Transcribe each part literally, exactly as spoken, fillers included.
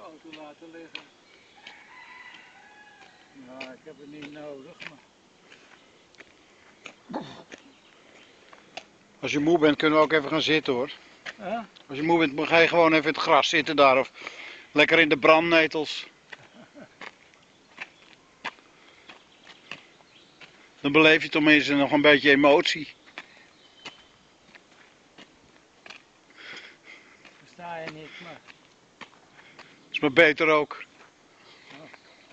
auto laten liggen. Nou, ik heb het niet nodig, maar... Als je moe bent kunnen we ook even gaan zitten hoor. Huh? Als je moe bent dan ga je gewoon even in het gras zitten daar of lekker in de brandnetels. Dan beleef je tenminste nog een beetje emotie. Versta je niet, maar... Is maar beter ook. Oh.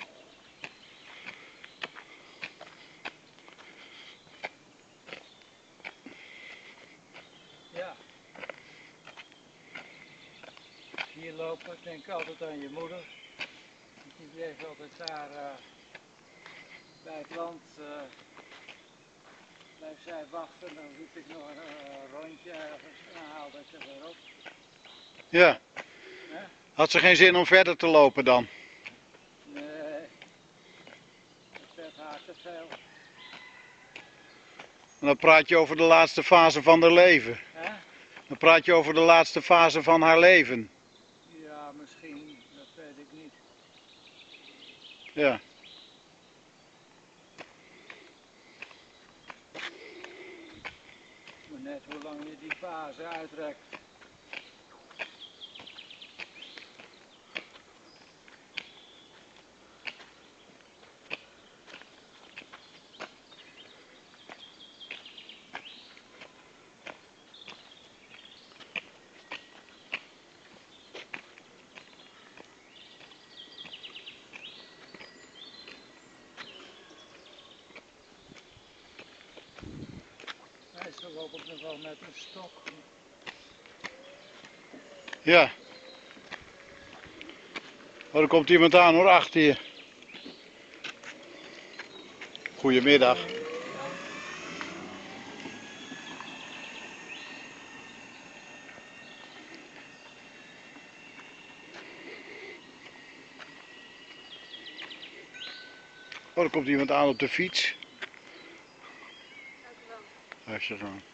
Ja. Hier lopen, ik denk altijd aan je moeder. Die bleef altijd daar uh, bij het land. Uh, blijf zij wachten, dan liep ik nog een uh, rondje ergens en dan haalde ik er weer op. Ja. Ja? Had ze geen zin om verder te lopen dan? Nee, dat werd haar te veel. En dan praat je over de laatste fase van haar leven. Hè? Dan praat je over de laatste fase van haar leven. Ja, misschien, dat weet ik niet. Ja. Maar net hoe lang je die fase uitrekt. Meestal loop ik nog wel met een stok. Ja. Oh, er komt iemand aan hoor, achter je. Goedemiddag. Oh, er komt iemand aan op de fiets. Dank u wel. Hartstikke goed.